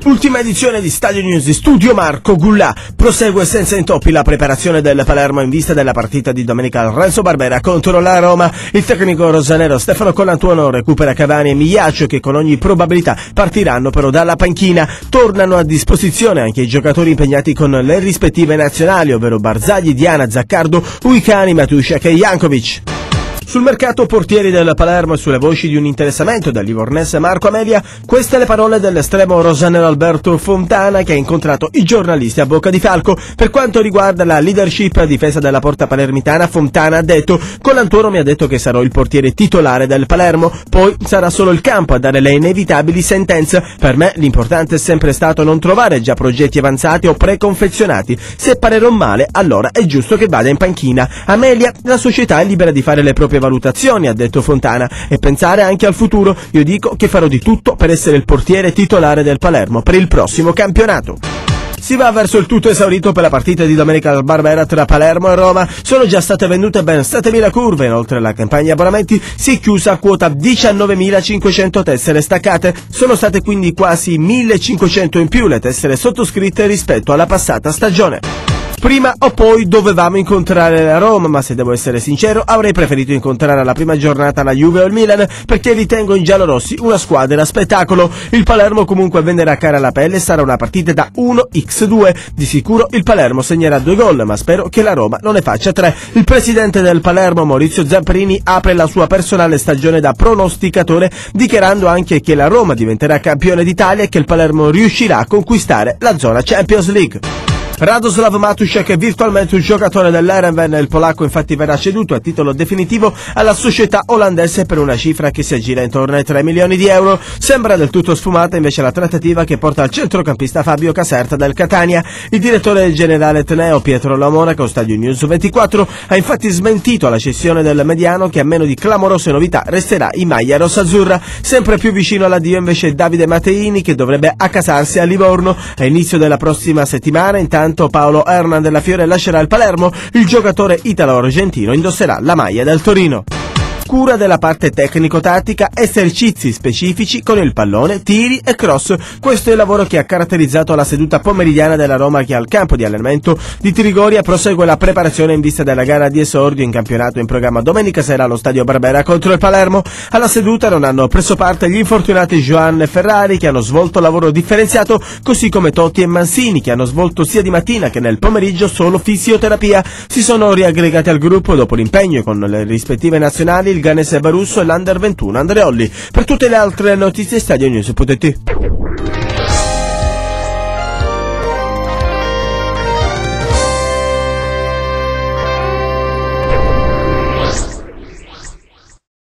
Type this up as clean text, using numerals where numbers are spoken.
Ultima edizione di Stadio News di Studio Marco Gullà. Prosegue senza intoppi la preparazione del Palermo in vista della partita di domenica al Renzo Barbera contro la Roma. Il tecnico rosanero Stefano Colantuono recupera Cavani e Migliaccio, che con ogni probabilità partiranno però dalla panchina. Tornano a disposizione anche i giocatori impegnati con le rispettive nazionali, ovvero Barzagli, Diana, Zaccardo, Uicani, Matušak e Jankovic. Sul mercato portieri del Palermo e sulle voci di un interessamento del livornese Marco Amelia, queste le parole dell'estremo rosanero Alberto Fontana, che ha incontrato i giornalisti a Bocca di Falco. Per quanto riguarda la leadership a difesa della porta palermitana, Fontana ha detto: Colantuono mi ha detto che sarò il portiere titolare del Palermo, poi sarà solo il campo a dare le inevitabili sentenze. Per me l'importante è sempre stato non trovare già progetti avanzati o preconfezionati. Se parerò male, allora è giusto che vada in panchina. Amelia, la società è libera di fare le proprie valutazioni, ha detto Fontana, e pensare anche al futuro. Io dico che farò di tutto per essere il portiere titolare del Palermo per il prossimo campionato. Si va verso il tutto esaurito per la partita di domenica al Barbera tra Palermo e Roma. Sono già state vendute ben 7.000 curve, inoltre la campagna abbonamenti si è chiusa a quota 19.500 tessere staccate. Sono state quindi quasi 1.500 in più le tessere sottoscritte rispetto alla passata stagione. Prima o poi dovevamo incontrare la Roma, ma se devo essere sincero avrei preferito incontrare alla prima giornata la Juve o il Milan, perché ritengo in giallorossi una squadra spettacolo. Il Palermo comunque venderà cara la pelle e sarà una partita da 1x2. Di sicuro il Palermo segnerà 2 gol, ma spero che la Roma non ne faccia 3. Il presidente del Palermo, Maurizio Zamprini, apre la sua personale stagione da pronosticatore, dichiarando anche che la Roma diventerà campione d'Italia e che il Palermo riuscirà a conquistare la zona Champions League. Radoslav Matušak è virtualmente un giocatore dell'Erenven. Il polacco infatti verrà ceduto a titolo definitivo alla società olandese per una cifra che si aggira intorno ai 3 milioni di euro. Sembra del tutto sfumata invece la trattativa che porta al centrocampista Fabio Caserta del Catania. Il direttore generale Teneo Pietro La Monaca, con Stadio News 24, ha infatti smentito la cessione del mediano, che a meno di clamorose novità resterà in maglia rossazzurra. Sempre più vicino all'addio invece Davide Matteini, che dovrebbe accasarsi a Livorno. All'inizio della prossima settimana intanto Paolo Hernan della Fiore lascerà il Palermo. Il giocatore italo-argentino indosserà la maglia del Torino. Cura della parte tecnico-tattica, esercizi specifici con il pallone, tiri e cross. Questo è il lavoro che ha caratterizzato la seduta pomeridiana della Roma, che al campo di allenamento di Trigoria prosegue la preparazione in vista della gara di esordio in campionato in programma domenica sera allo Stadio Barbera contro il Palermo. Alla seduta non hanno preso parte gli infortunati Joan e Ferrari, che hanno svolto lavoro differenziato, così come Totti e Mancini, che hanno svolto sia di mattina che nel pomeriggio solo fisioterapia. Si sono riaggregati al gruppo dopo l'impegno con le rispettive nazionali il Ganese Barusso e l'Under 21 Andreolli. Per tutte le altre notizie, stadionews.it.